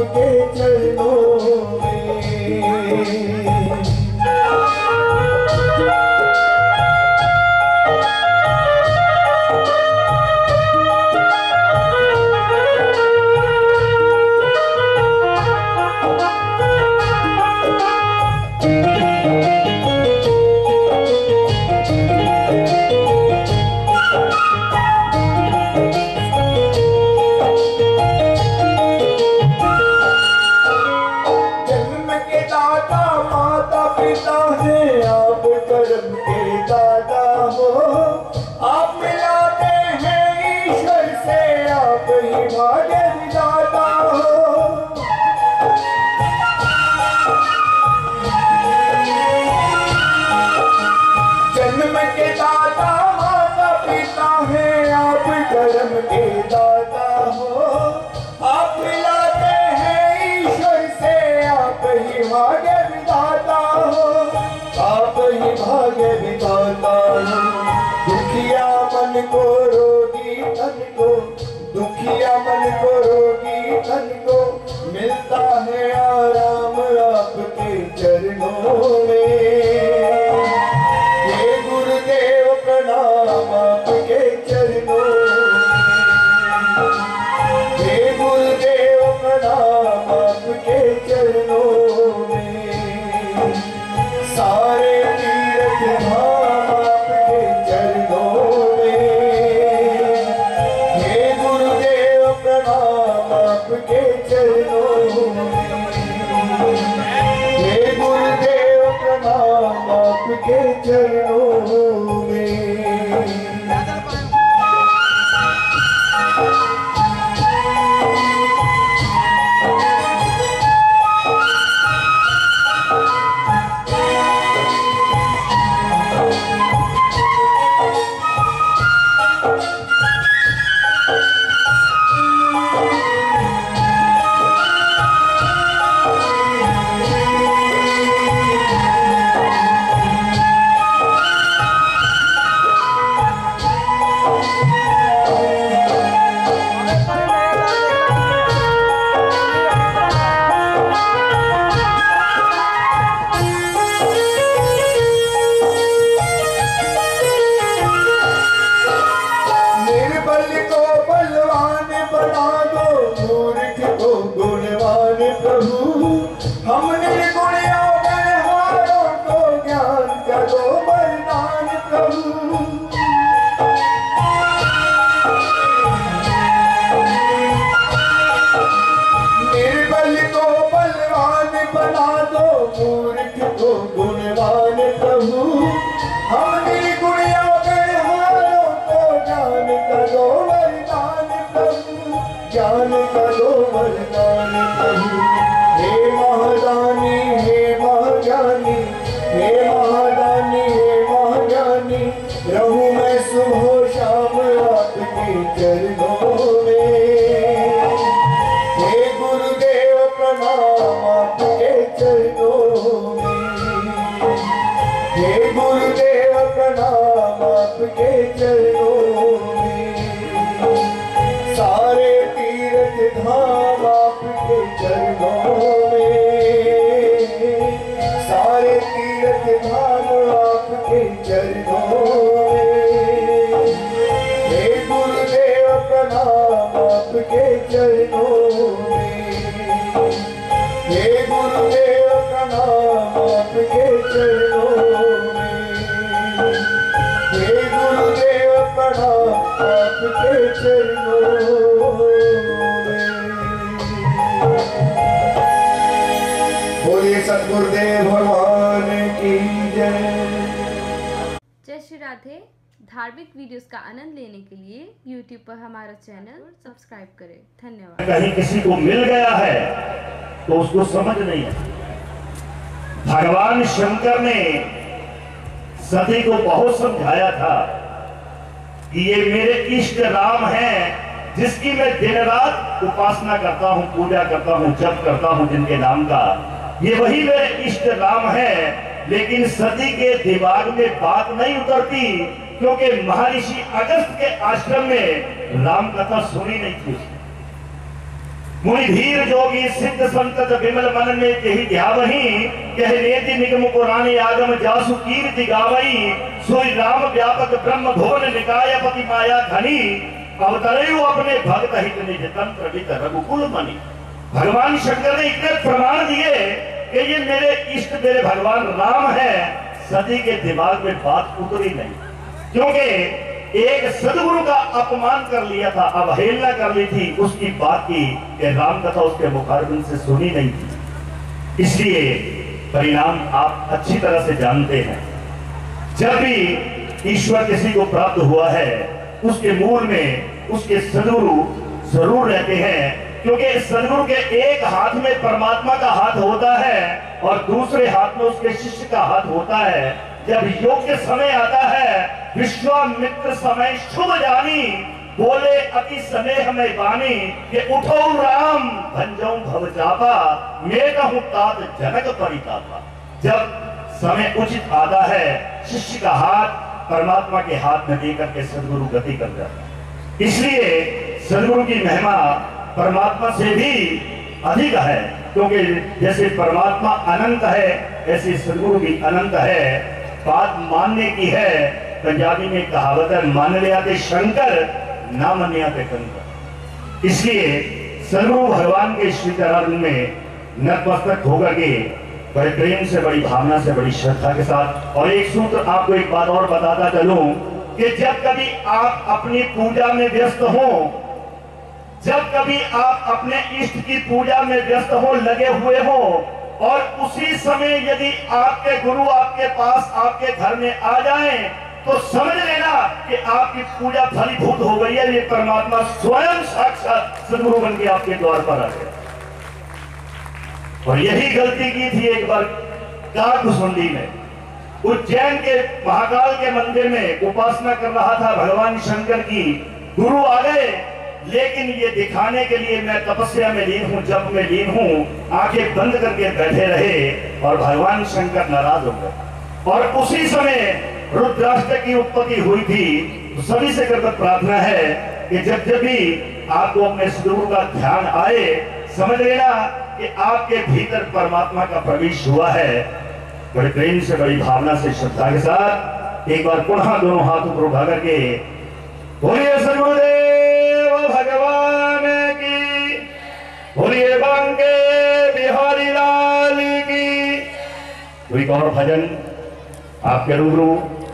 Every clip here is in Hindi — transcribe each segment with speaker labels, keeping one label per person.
Speaker 1: आपके चरणों में। दुखिया मन को रोगी तन को मिलता है आराम आपके चरणों में। हे गुरुदेव प्रणाम आपके चरणों में। हे गुरुदेव प्रणाम आपके चरणों में। सारे तीर्थ धाम आपके चरणों में। हे गुरुदेव प्रणाम आपके चरणों में। हे गुरुदेव प्रणाम आपके चरणों में। ज्ञान करो वरदान प्रभु। हे महादानी हे महाज्ञानी, हे महादानी हे महाज्ञानी, रहूं मैं सुबह शाम आपके चरणों में। हे गुरुदेव प्रणाम आपके चरणों में। हे गुरुदेव प्रणाम आपके चरणों में। सारे तीर्थ धाम आपके चरणों में। सारे तीर्थ धाम आपके चरणों में। हे गुरुदेव प्रणाम आपके चरणों में। हे गुरुदेव प्रणाम आपके चरणों में। हे गुरुदेव प्रणाम आपके चरणों में। बोलिए सतगुरुदेव भगवान की जय।
Speaker 2: जय श्री राधे। धार्मिक वीडियोस का आनंद लेने के लिए YouTube पर हमारा चैनल सब्सक्राइब करें। धन्यवाद।
Speaker 3: कहीं किसी को मिल गया है तो उसको समझ नहीं है। भगवान शंकर ने सती को बहुत समझाया था कि ये मेरे इष्ट राम हैं, जिसकी मैं दिन रात उपासना करता हूँ, पूजा करता हूँ, जप करता हूँ जिनके नाम का, ये वही मेरे इष्ट राम है। लेकिन सती के दिमाग में बात नहीं उतरती, क्योंकि महर्षि अगस्त के आश्रम में राम कथा सुनी नहीं थी। मुनि धीर जोगी सिद्ध संतत विमल मन में यही ध्यावही, कह नेति निगम पुराणे आगम जासु कीर्ति गावई, सोई राम व्यापक ब्रह्म भुवन निकायपति माया धनी, अवतरयु अपने भक्त हित निज तंत्र वित रघुकुल मणि। भगवान शंकर ने इतने प्रमाण दिए कि ये मेरे इष्ट मेरे भगवान राम है। सती के दिमाग में बात उतरी नहीं, क्योंकि एक सदगुरु का अपमान कर लिया था, अवहेलना कर ली थी, उसकी बात की राम कथा उसके मुखारबिन से सुनी नहीं थी। इसलिए परिणाम आप अच्छी तरह से जानते हैं। जब भी ईश्वर किसी को प्राप्त हुआ है, उसके मूल में उसके सदगुरु जरूर रहते हैं, क्योंकि सदगुरु के एक हाथ में परमात्मा का हाथ होता है और दूसरे हाथ में उसके शिष्य का हाथ होता है। जब योग्य समय आता है, विश्वामित्र समय शुभ जानी, बोले अति समय हमें बानी, कि उठो राम भंजो भव जापा, मैं कहूं तात जनक परितापा। जब समय उचित आता है, शिष्य का हाथ परमात्मा के हाथ में देकर के सदगुरु गति कर जाता है। इसलिए सदगुरु की महिमा परमात्मा से भी अधिक है, क्योंकि जैसे परमात्मा अनंत है, ऐसे सदगुरु भी अनंत है। बात मानने की है। पंजाबी में कहावत है, मान लिया थे शंकर, ना मनिया थे कंकर। इसलिए सदगुरु भगवान के श्री चरण में नतमस्तक होकर के बड़े प्रेम से, बड़ी भावना से, बड़ी श्रद्धा के साथ। और एक सूत्र आपको एक बात और बताता चलूं कि जब कभी आप अपनी पूजा में व्यस्त हो, जब कभी आप अपने इष्ट की पूजा में व्यस्त हो, लगे हुए हो, और उसी समय यदि आपके गुरु आपके पास आपके घर में आ जाएं, तो समझ लेना कि आपकी पूजा फलीभूत हो गई है। ये परमात्मा स्वयं साक्षात सदगुरु बन के आपके द्वार पर आ गया। और यही गलती की थी एक बार कारकुसुंडी में। उज्जैन के महाकाल के मंदिर में उपासना कर रहा था भगवान शंकर की। गुरु आ गए, लेकिन ये दिखाने के लिए मैं तपस्या में लीन हूं, जप में लीन हूं, आंखें बंद करके बैठे रहे और भगवान शंकर नाराज हो गए। और उसी समय रुद्राष्टक की उत्पत्ति हुई थी। तो सभी से करकर प्रार्थना है कि जब जब भी आपको अपने सदगुरु का ध्यान आए, समझ लेना कि आपके भीतर परमात्मा का प्रवेश हुआ है। बड़े प्रेम से, बड़ी भावना से, श्रद्धा के साथ एक बार पुनः दोनों हाथ ऊपर उठा करके बोलिए सदगुरुदेव भगवान की, बोलिए बांके बिहारी लाल की। कोई और भजन आपके रूबरू।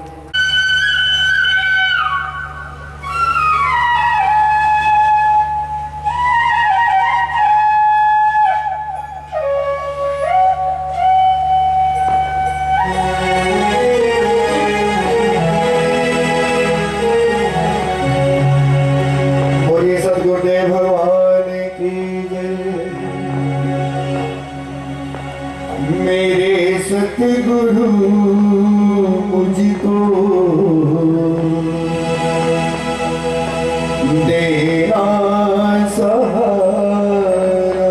Speaker 1: सतगुरु मुझको देना सहारा,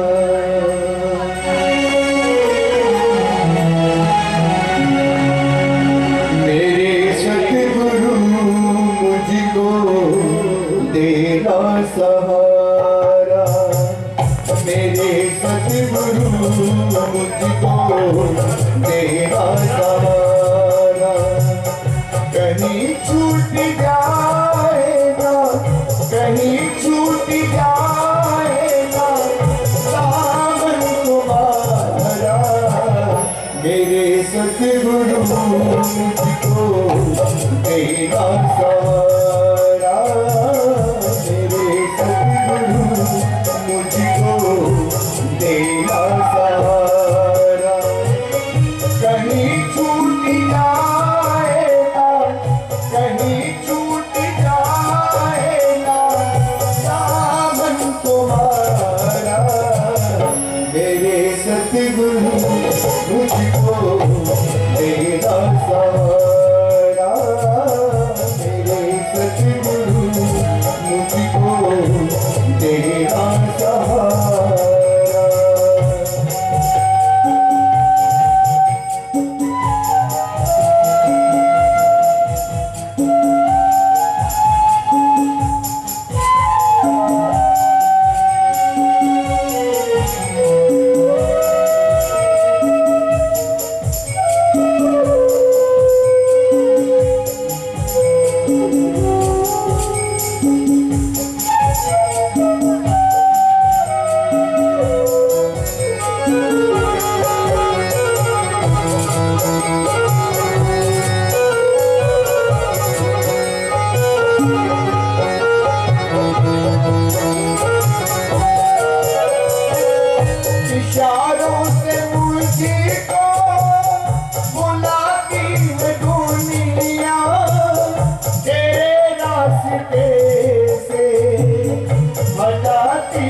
Speaker 1: मेरे सतगुरु मुझको देना सहारा, मेरे सतगुरु मुझको देना सहारा। कहीं छूट जाएगा, कहीं छूट जाएगा सावन तुम्हारा, मेरे सतगुरु मुझको देना सहारा, मेरे सतगुरु मुझको देना सहारा। कहीं छूट जाएगा, कहीं छूट जाएगा सावन तुम्हारा, मेरे सतगुरु मुझको देना सहारा, मेरे सतगुरु मुझको देना सहारा।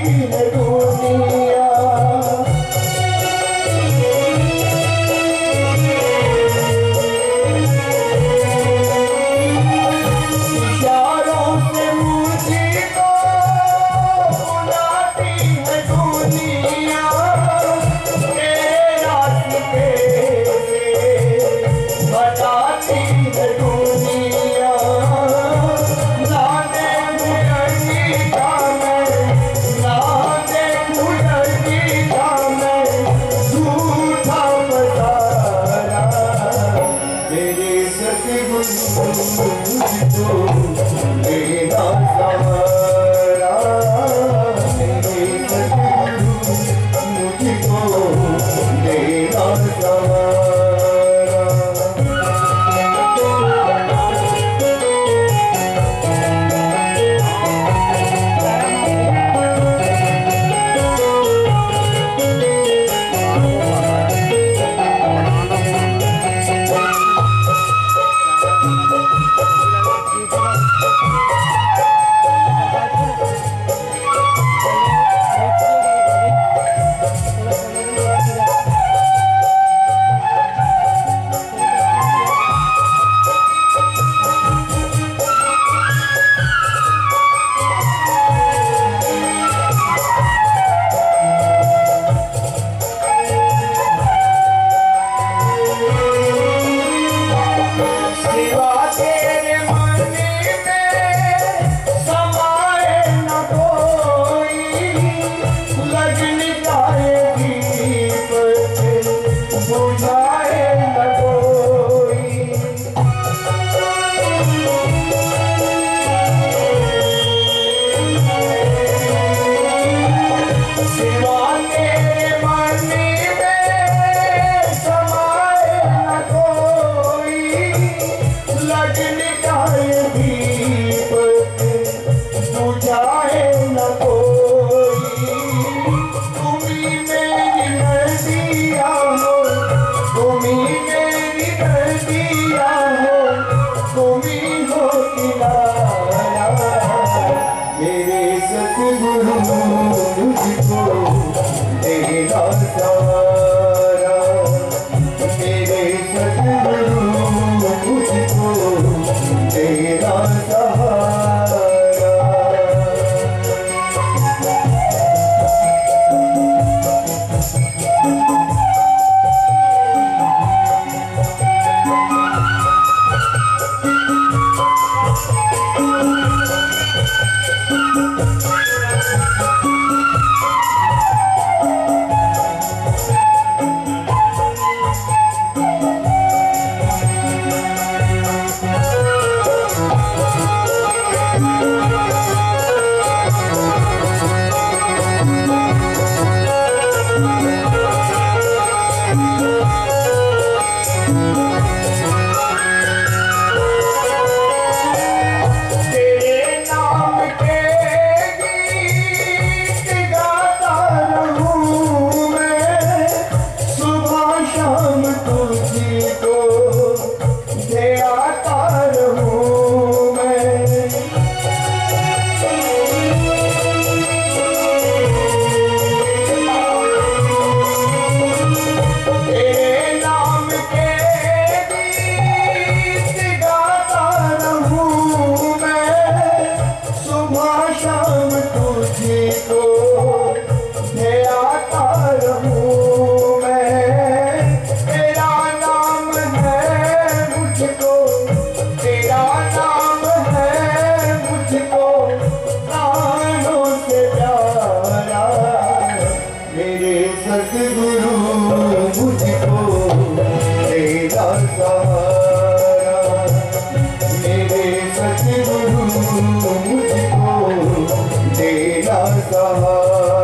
Speaker 1: है दुनिया। इशारों से मुझको बुलाती है दुनिया, तेरे रास्ते से बताती है दुनिया।
Speaker 4: सहारा।